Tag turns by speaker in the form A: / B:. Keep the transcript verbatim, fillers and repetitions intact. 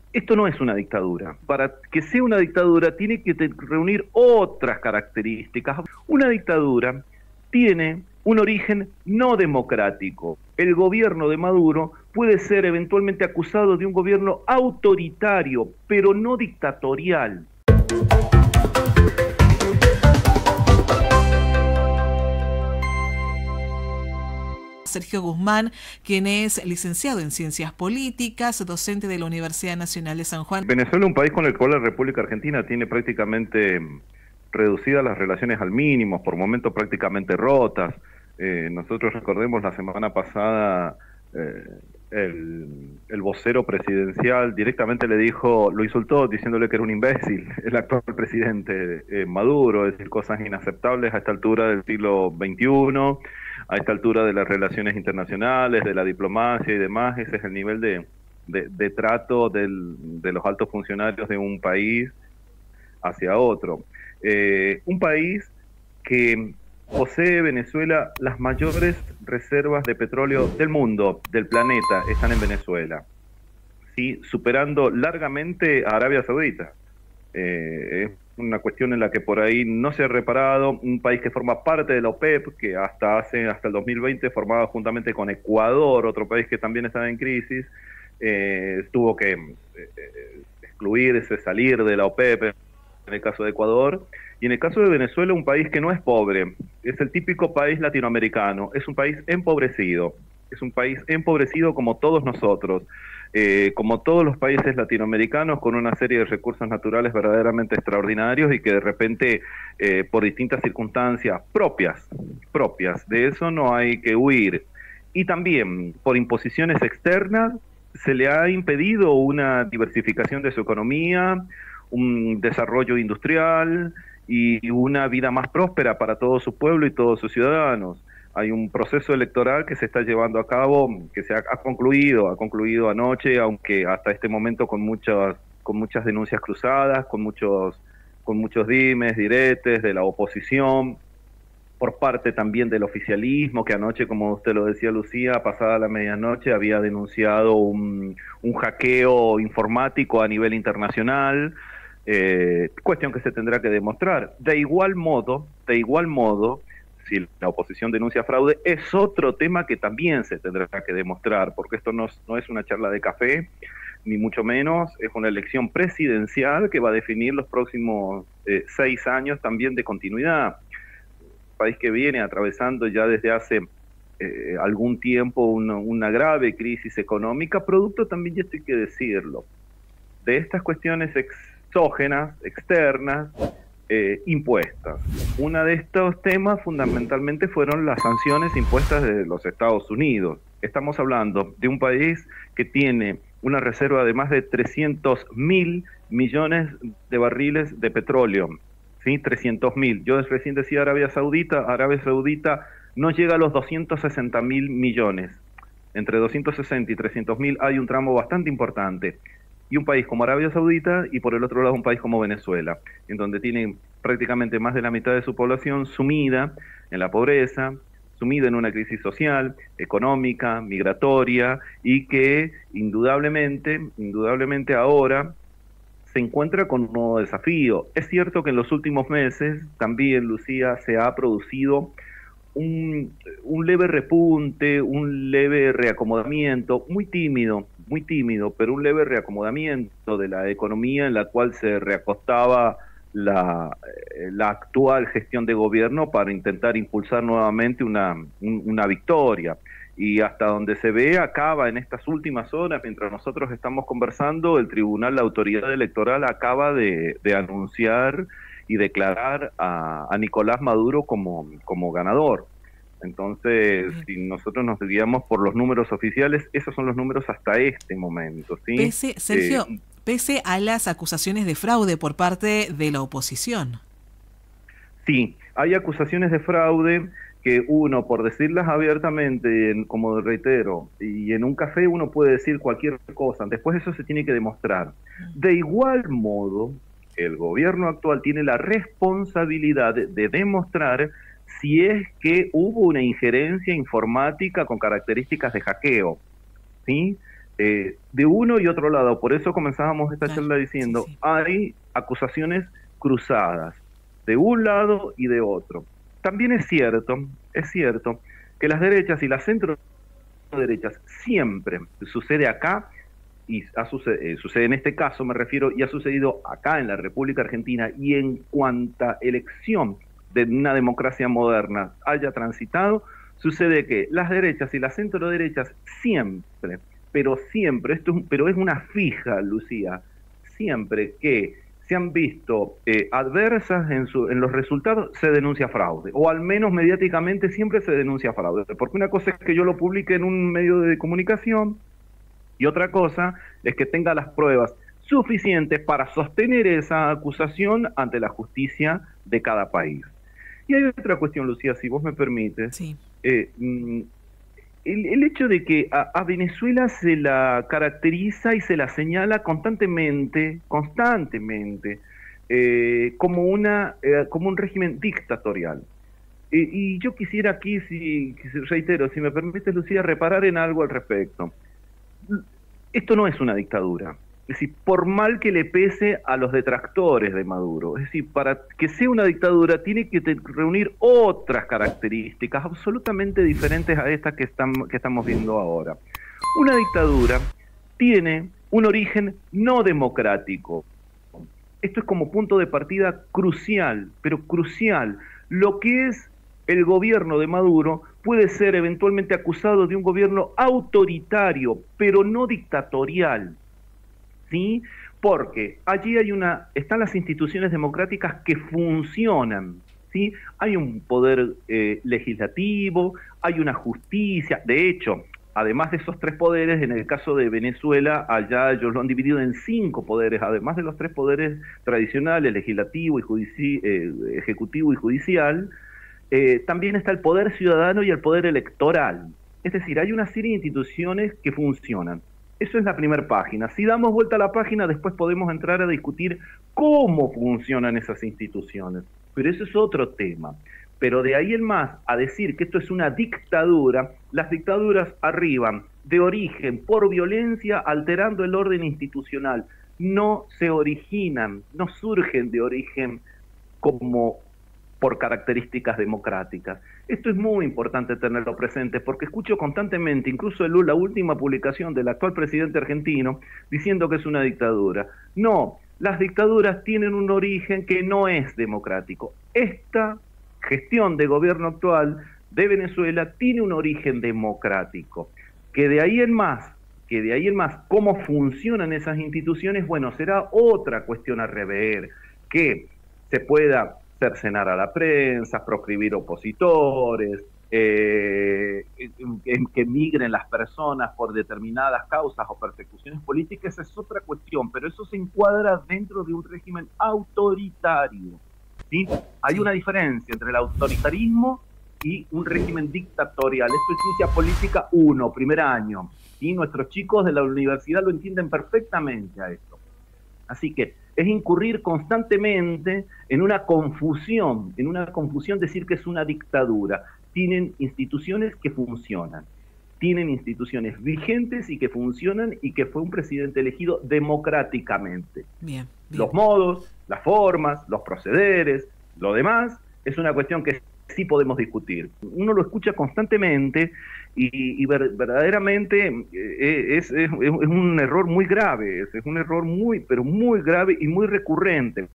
A: Esto no es una dictadura. Para que sea una dictadura tiene que te- reunir otras características. Una dictadura tiene un origen no democrático. El gobierno de Maduro puede ser eventualmente acusado de un gobierno autoritario, pero no dictatorial.
B: Sergio Guzmán, quien es licenciado en Ciencias Políticas, docente de la Universidad Nacional de San Juan.
A: Venezuela es un país con el cual la República Argentina tiene prácticamente reducidas las relaciones al mínimo, por momentos prácticamente rotas. Eh, nosotros recordemos la semana pasada eh, el, el vocero presidencial directamente le dijo, lo insultó diciéndole que era un imbécil, el actual presidente eh, Maduro, es decir, cosas inaceptables a esta altura del siglo veintiuno, a esta altura de las relaciones internacionales, de la diplomacia y demás. Ese es el nivel de, de, de trato del, de los altos funcionarios de un país hacia otro. Eh, un país que posee, Venezuela, las mayores reservas de petróleo del mundo, del planeta, están en Venezuela, ¿sí? Superando largamente a Arabia Saudita. Eh, es una cuestión en la que por ahí no se ha reparado. Un país que forma parte de la OPEP, que hasta hace hasta el dos mil veinte formaba juntamente con Ecuador, otro país que también estaba en crisis, eh, tuvo que eh, excluirse, salir de la OPEP en el caso de Ecuador. Y en el caso de Venezuela, un país que no es pobre, es el típico país latinoamericano, es un país empobrecido, es un país empobrecido como todos nosotros, eh, como todos los países latinoamericanos, con una serie de recursos naturales verdaderamente extraordinarios y que de repente, eh, por distintas circunstancias propias, propias, de eso no hay que huir. Y también por imposiciones externas se le ha impedido una diversificación de su economía, un desarrollo industrial y una vida más próspera para todo su pueblo y todos sus ciudadanos. Hay un proceso electoral que se está llevando a cabo, que se ha, ha concluido, ha concluido anoche, aunque hasta este momento con muchas, con muchas denuncias cruzadas, con muchos, con muchos dimes, diretes de la oposición, por parte también del oficialismo, que anoche, como usted lo decía, Lucía, pasada la medianoche, había denunciado un, un hackeo informático a nivel internacional, eh, cuestión que se tendrá que demostrar. De igual modo, de igual modo, si la oposición denuncia fraude, es otro tema que también se tendrá que demostrar, porque esto no, no es una charla de café, ni mucho menos, es una elección presidencial que va a definir los próximos eh, seis años también de continuidad. País que viene atravesando ya desde hace eh, algún tiempo una, una grave crisis económica, producto también, y esto hay que decirlo, de estas cuestiones exógenas, externas, eh, impuestas. Uno de estos temas fundamentalmente fueron las sanciones impuestas de los Estados Unidos. Estamos hablando de un país que tiene una reserva de más de trescientos mil millones de barriles de petróleo. ¿Sí? trescientos mil. Yo recién decía Arabia Saudita, Arabia Saudita no llega a los doscientos sesenta mil millones. Entre doscientos sesenta y trescientos mil hay un tramo bastante importante. Y un país como Arabia Saudita y por el otro lado un país como Venezuela, en donde tienen prácticamente más de la mitad de su población sumida en la pobreza, sumida en una crisis social, económica, migratoria y que indudablemente, indudablemente ahora se encuentra con un nuevo desafío. Es cierto que en los últimos meses también, Lucía, se ha producido un, un leve repunte, un leve reacomodamiento, muy tímido, muy tímido, pero un leve reacomodamiento de la economía en la cual se reacostaba la, la actual gestión de gobierno para intentar impulsar nuevamente una, un, una victoria. Y hasta donde se ve, acaba en estas últimas horas, mientras nosotros estamos conversando, el Tribunal, la Autoridad Electoral acaba de, de anunciar y declarar a, a Nicolás Maduro como, como ganador. Entonces, si nosotros nos guiamos por los números oficiales, esos son los números hasta este momento, ¿sí?
B: Pese, Sergio,
A: Eh,
B: pese a las acusaciones de fraude por parte de la oposición.
A: Sí, hay acusaciones de fraude que uno, por decirlas abiertamente, en, como reitero, y en un café uno puede decir cualquier cosa, después eso se tiene que demostrar. De igual modo, el gobierno actual tiene la responsabilidad de, de demostrar si es que hubo una injerencia informática con características de hackeo, ¿sí? eh, de uno y otro lado. Por eso comenzábamos esta
B: Claro,
A: charla diciendo,
B: sí, sí.
A: hay acusaciones cruzadas, de un lado y de otro. También es cierto, es cierto, que las derechas y las centro derechas siempre, sucede acá, y ha sucede, eh, sucede en este caso, me refiero, y ha sucedido acá en la República Argentina, y en cuanta elección de una democracia moderna haya transitado, sucede que las derechas y las centroderechas siempre, pero siempre, esto es, pero es una fija, Lucía, siempre que se han visto eh, adversas en, su, en los resultados, se denuncia fraude, o al menos mediáticamente siempre se denuncia fraude, porque una cosa es que yo lo publique en un medio de comunicación, y otra cosa es que tenga las pruebas suficientes para sostener esa acusación ante la justicia de cada país. Y hay otra cuestión, Lucía, si vos me permites.
B: Sí.
A: Eh, el, el hecho de que a, a Venezuela se la caracteriza y se la señala constantemente, constantemente, eh, como, una, eh, como un régimen dictatorial. Eh, y yo quisiera aquí, si reitero, si me permites, Lucía, reparar en algo al respecto. Esto no es una dictadura. Es decir, por mal que le pese a los detractores de Maduro, es decir, para que sea una dictadura tiene que reunir otras características absolutamente diferentes a estas que estamos, que estamos viendo ahora. Una dictadura tiene un origen no democrático. Esto es como punto de partida crucial, pero crucial. Lo que es el gobierno de Maduro puede ser eventualmente acusado de un gobierno autoritario, pero no dictatorial. ¿Sí? Porque allí hay una, están las instituciones democráticas que funcionan, ¿sí? Hay un poder eh, legislativo, hay una justicia, de hecho, además de esos tres poderes, en el caso de Venezuela, allá ellos lo han dividido en cinco poderes, además de los tres poderes tradicionales, legislativo y judici eh, ejecutivo y judicial, eh, también está el poder ciudadano y el poder electoral. Es decir, hay una serie de instituciones que funcionan. Eso es la primera página. Si damos vuelta a la página, después podemos entrar a discutir cómo funcionan esas instituciones. Pero eso es otro tema. Pero de ahí en más, a decir que esto es una dictadura, las dictaduras arriban de origen por violencia, alterando el orden institucional. No se originan, no surgen de origen como por características democráticas. Esto es muy importante tenerlo presente, porque escucho constantemente, incluso en la última publicación del actual presidente argentino, diciendo que es una dictadura. No, las dictaduras tienen un origen que no es democrático. Esta gestión de gobierno actual de Venezuela tiene un origen democrático, que de ahí en más, que de ahí en más, cómo funcionan esas instituciones, bueno, será otra cuestión a rever, que se pueda cercenar a la prensa, proscribir opositores, eh, que, que migren las personas por determinadas causas o persecuciones políticas, esa es otra cuestión, pero eso se encuadra dentro de un régimen autoritario, ¿sí? Hay una diferencia entre el autoritarismo y un régimen dictatorial. Esto es ciencia política uno, primer año, ¿sí? Nuestros chicos de la universidad lo entienden perfectamente a esto. Así que es incurrir constantemente en una confusión, en una confusión decir que es una dictadura. Tienen instituciones que funcionan, tienen instituciones vigentes y que funcionan y que fue un presidente elegido democráticamente.
B: Bien, bien.
A: Los modos, las formas, los procederes, lo demás es una cuestión que sí podemos discutir. Uno lo escucha constantemente y, y ver, verdaderamente eh, es, es, es un error muy grave, es, es un error muy, pero muy grave y muy recurrente.